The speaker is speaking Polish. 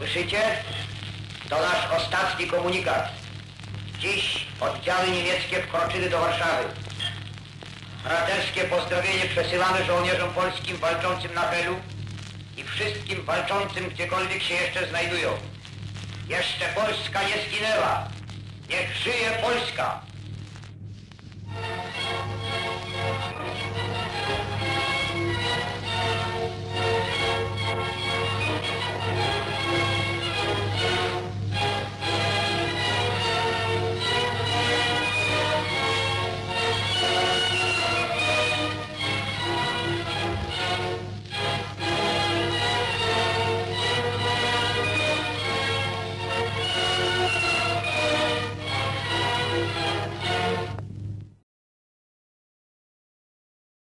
Słyszycie? To nasz ostatni komunikat. Dziś oddziały niemieckie wkroczyły do Warszawy. Braterskie pozdrowienie przesyłamy żołnierzom polskim walczącym na Helu i wszystkim walczącym gdziekolwiek się jeszcze znajdują. Jeszcze Polska nie zginęła. Niech żyje Polska!